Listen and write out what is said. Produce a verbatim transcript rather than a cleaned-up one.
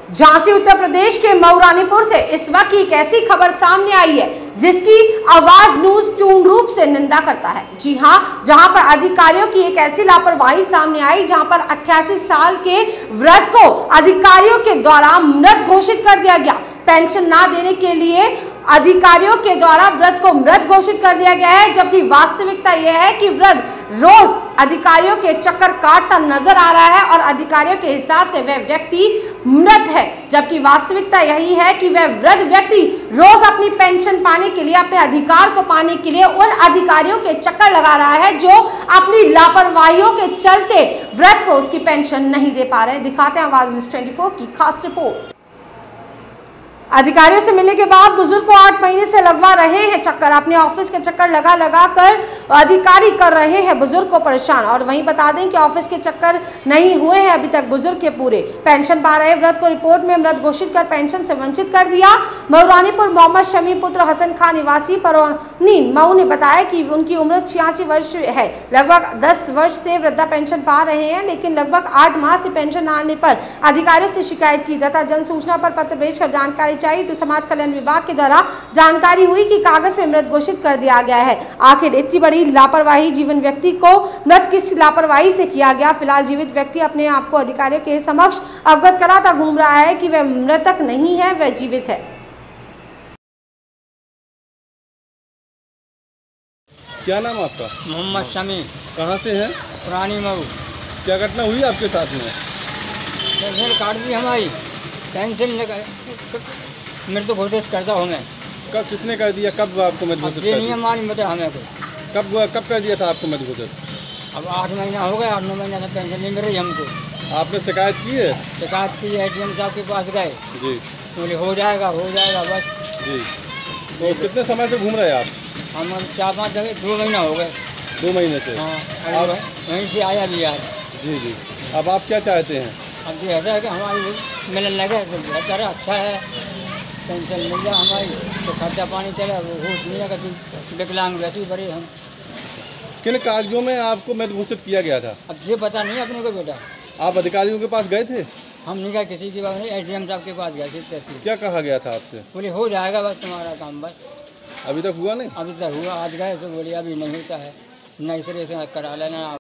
झांसी उत्तर प्रदेश के मऊरानीपुर से इस वक्त एक ऐसी खबर सामने आई है जिसकी आवाज न्यूज पूर्ण रूप से निंदा करता है। जी हां, जहां पर अधिकारियों की एक ऐसी लापरवाही सामने आई जहां पर अट्ठासी साल के वृद्ध को अधिकारियों के द्वारा मृत घोषित कर दिया गया। पेंशन ना देने के लिए अधिकारियों के द्वारा वृद्ध को मृत घोषित कर दिया गया है, जबकि वास्तविकता यह है कि वृद्ध रोज अधिकारियों के चक्कर काटता नजर आ रहा है और अधिकारियों के हिसाब से वह व्यक्ति मृत है, जबकि वास्तविकता यही है कि वह वृद्ध व्यक्ति रोज अपनी पेंशन पाने के लिए, अपने अधिकार को पाने के लिए उन अधिकारियों के चक्कर लगा रहा है जो अपनी लापरवाहियों के चलते वृद्ध को उसकी पेंशन नहीं दे पा रहे। दिखाते हैं आवाज न्यूज़ चौबीस की खास रिपोर्ट। अधिकारियों से मिलने के बाद बुजुर्ग को आठ महीने से लगवा रहे हैं चक्कर। अपने ऑफिस के चक्कर लगा लगा कर अधिकारी कर रहे हैं बुजुर्ग को परेशान। और वहीं बता दें कि ऑफिस के चक्कर नहीं हुए हैं अभी तक बुजुर्ग के पूरे। पेंशन पा रहे वृद्ध को रिपोर्ट में मृत घोषित कर पेंशन से वंचित कर दिया। मऊरानीपुर मोहम्मद शमी पुत्र हसन खान निवासी परौनी मऊ ने बताया कि उनकी उम्र छियासी वर्ष है। लगभग दस वर्ष से वृद्धा पेंशन पा रहे हैं, लेकिन लगभग आठ माह से पेंशन न आने पर अधिकारियों से शिकायत की तथा जन सूचना पर पत्र भेजकर जानकारी चाहिए तो समाज कल्याण विभाग के द्वारा जानकारी हुई कि कागज में मृत घोषित कर दिया गया है। आखिर इतनी बड़ी लापरवाही जीवन व्यक्ति को मृत किस लापरवाही से किया गया? फिलहाल जीवित व्यक्ति अपने आप को अधिकारियों के समक्ष अवगत कराता घूम रहा है कि वह मृतक नहीं है, वह जीवित है। क्या नाम आपका? मोहम्मद शमी। कहाँ से है? पुरानी मऊ। क्या घटना हुई आपके साथ में? पेंशन काट दी हमारी, पेंशन मृत घोषित करता हूँ मैं। कब किसने कर दिया? कब आपको मृत घोषित कर दिया? नहीं हमारी मत हमें को कब कब कर दिया था आपको मृत घोषित? अब आठ महीना हो गया, आठ नौ महीना तक पेंशन नहीं मिल रही हमको। आपने शिकायत की है? शिकायत की है, एडीएम साहब के पास गए जी, बोले हो जाएगा हो जाएगा बस। जी, तो कितने समय से घूम रहे हैं आप? हम चार पाँच जगह दो महीना हो गए। दो महीने से? हाँ, अब वहीं से आया भी यार। जी जी, अब आप क्या चाहते हैं? अब ये ऐसा है कि हमारी मिलने लगे तो बेहतर है, अच्छा है, पेंशन मिल जाए हमारी तो खर्चा पानी चले, वो होश नहीं लगा तो विकलांग वैसे ही बड़े हम। किन कागजों में आपको मृत घोषित किया गया था? अब ये पता नहीं अपने को बेटा। आप अधिकारियों के पास गए थे? हम नहीं गए किसी के पास नहीं, एडीएम साहब के पास गए थे। क्या कहा गया था आपसे? बोले हो जाएगा बस तुम्हारा काम, बस। अभी तक हुआ नहीं? अभी तक हुआ, आज गए तो बोले अभी नहीं होता है, नए सिरे से करा लेना।